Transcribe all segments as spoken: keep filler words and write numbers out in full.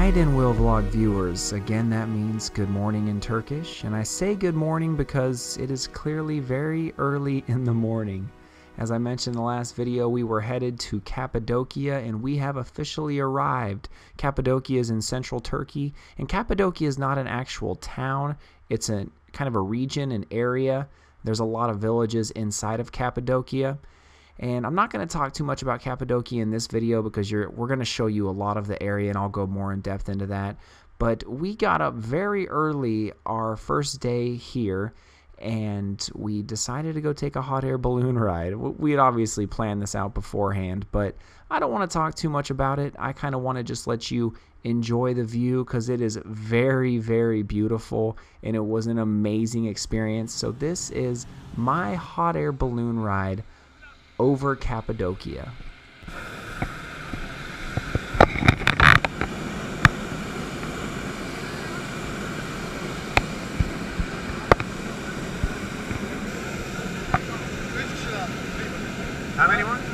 Günaydin Will Vlog viewers. Again, that means good morning in Turkish, and I say good morning because it is clearly very early in the morning. As I mentioned in the last video, we were headed to Cappadocia, and we have officially arrived. Cappadocia is in central Turkey, and Cappadocia is not an actual town. It's a kind of a region, an area. There's a lot of villages inside of Cappadocia. And I'm not going to talk too much about Cappadocia in this video because you're, we're going to show you a lot of the area, and I'll go more in depth into that. But we got up very early our first day here, and we decided to go take a hot air balloon ride. We had obviously planned this out beforehand, but I don't want to talk too much about it. I kind of want to just let you enjoy the view because it is very, very beautiful, and it was an amazing experience. So this is my hot air balloon ride over Cappadocia. How many more?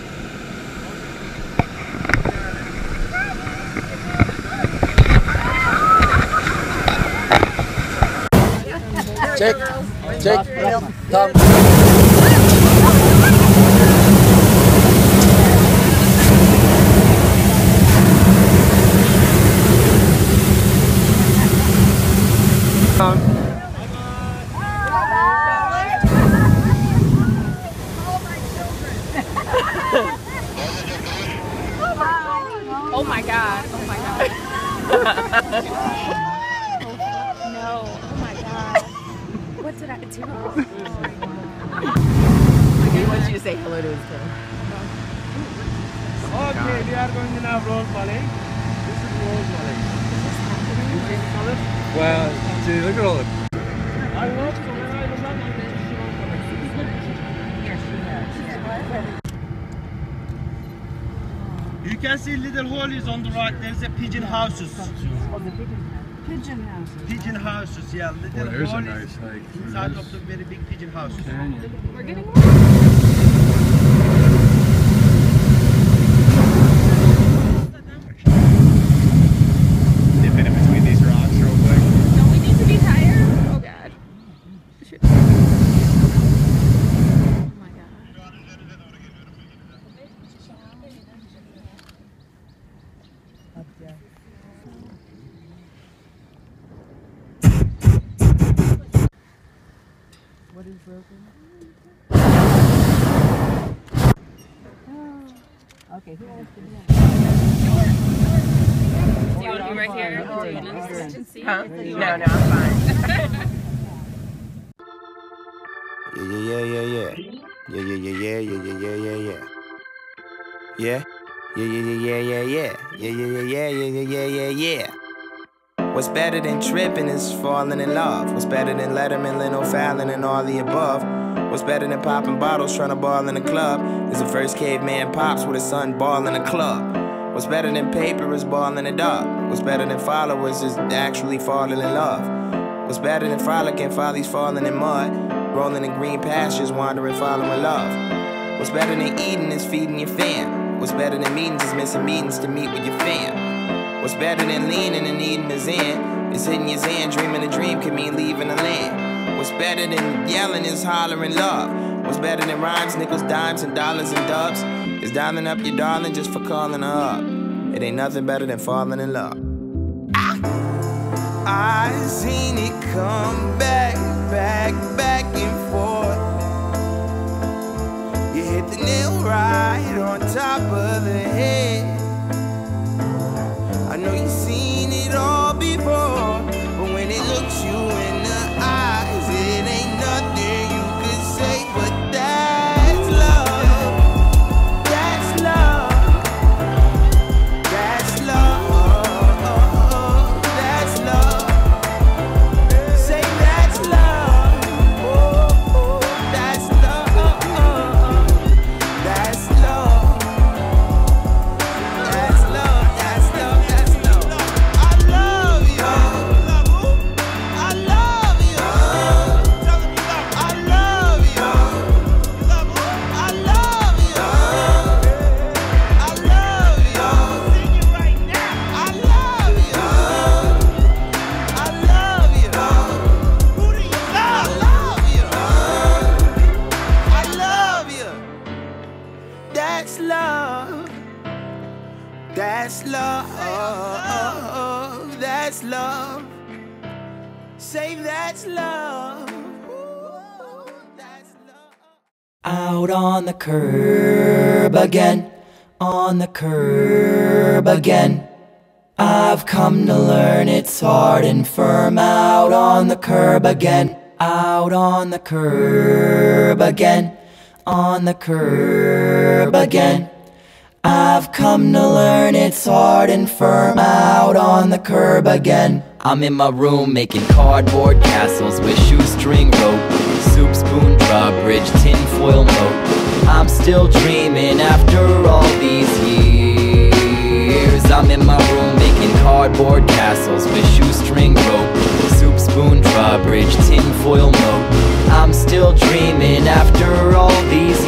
Check, check, thumb. Oh my god, oh my god. No, oh my god. What did I do? He wants you to say hello to his kid. Okay, we are going to have rose ballet. This is rose ballet. Well, see, look at all the... I love so when I was not You can see little hole is on the right. There's a pigeon houses. Pigeon houses. Pigeon houses, yeah. Little Well, there's hole a nice is hike. inside of the very big pigeon house. We're getting Dip in between these rocks real quick. Don't we need to be higher? Oh god. Shit. Oh my god. What is broken? Oh. Okay, who wants to do that? Do you want to be right here? Do you want to sit and see? Huh? Do you No, want- no, I'm fine. Yeah, yeah, yeah, yeah, yeah. Yeah, yeah, yeah, yeah, yeah, yeah, yeah, yeah. Yeah? Yeah, yeah, yeah, yeah, yeah, yeah. Yeah, yeah, yeah, yeah, yeah, yeah, yeah, yeah. What's better than tripping is falling in love. What's better than Letterman, Leno, Fallon, and all the above? What's better than popping bottles, trying to ball in a club? Is the first caveman pops with his son ball in a club. What's better than paper is ball in the dark. What's better than followers is actually falling in love. What's better than frolicking, follies falling in mud, rolling in green pastures, wandering, following love. What's better than eating is feeding your fam. What's better than meetings is missing meetings to meet with your fam. What's better than leaning and eating a Zan is hitting your Zan, dreaming a dream could mean leaving the land. What's better than yelling is hollering love. What's better than rhymes, nickels, dimes, and dollars and dubs is dialing up your darling just for calling her up. It ain't nothing better than falling in love. Ah. I seen it come back, back, back and forth. You hit the nail right on top of the head. I know you've seen it all before, but when it looks you in the eyes, it ain't nothing you could say, but that's love. That's love. That's love. That's love. Say that's love. Ooh, that's love. That's love. that's love. Ooh, that's love. Out on the curb again, on the curb again. I've come to learn it's hard and firm. Out on the curb again, out on the curb again, on the curb again. I've come to learn it's hard and firm. Out on the curb again. I'm in my room making cardboard castles with shoestring rope, soup spoon drawbridge, tinfoil moat. I'm still dreaming after all these years. I'm in my room making cardboard castles with shoestring rope, soup spoon drawbridge, tinfoil moat. I'm still dreaming after all these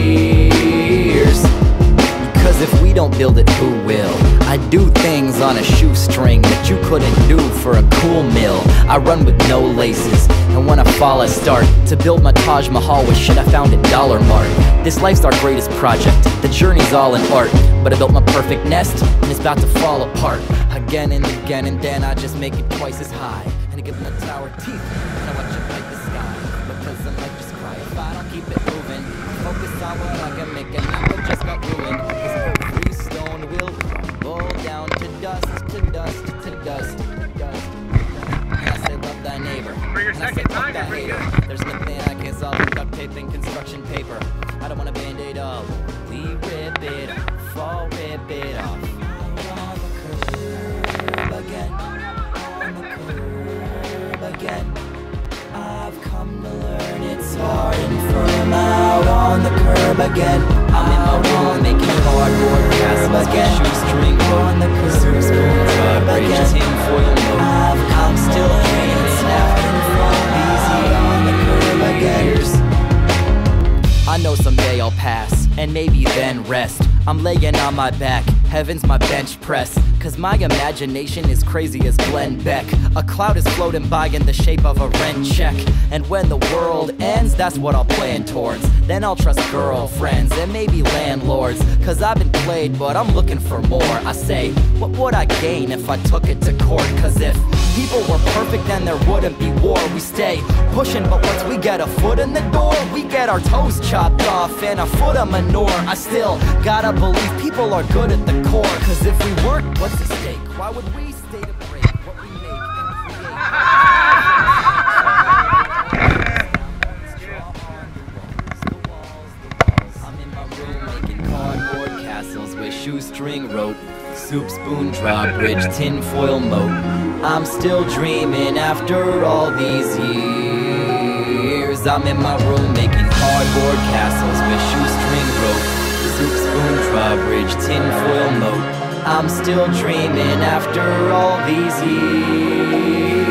years. Cause if we don't build it, who will? I do things on a shoestring that you couldn't do for a cool mill. I run with no laces, and when I fall I start to build my Taj Mahal with shit I found at Dollar Mart. This life's our greatest project, the journey's all in art. But I built my perfect nest, and it's about to fall apart. Again and again, and then I just make it twice as high. And I give them the tower teeth, and I watch it like the sky. Because I might just cry if I don't keep it moving. Focus on what I can make, and I just got ruined. Every stone will crumble down to dust, to dust, to dust, to dust. And I say love thy neighbor, For your and I say second fuck time, that you're pretty hater. good. There's nothing I can solve with duct tape and construction paper. I don't want a band-aid all, we rip it off, all rip it off. On the curb again, on the curb again. I've come to learn it's hard and firm. Out on the curb again. I'm in my room making cardboard castles again. Shoestring on the curb, spoon again. Tinfoil moat. I'm still dreaming after all these years. On the curb again. I know someday I'll pass, and maybe then rest. I'm laying on my back, heaven's my bench press. Cause my imagination is crazy as Glenn Beck. A cloud is floating by in the shape of a rent check. And when the world ends, that's what I'll plan towards. Then I'll trust girlfriends and maybe landlords. Cause I've been played, but I'm looking for more. I say, what would I gain if I took it to court? Cause if people were perfect, then there wouldn't be war. We stay pushing, but once we get a foot in the door, we get our toes chopped off and a foot of manure. I still gotta believe people are good at the core. Cause if we weren't, what's at stake? Why would we stay to break what we make and create? I'm in my room making cardboard castles with shoestring rope, soup spoon drawbridge, tinfoil moat. I'm still dreaming after all these years. I'm in my room making cardboard castles with shoestring rope, soup spoon drawbridge, tinfoil moat. I'm still dreaming after all these years.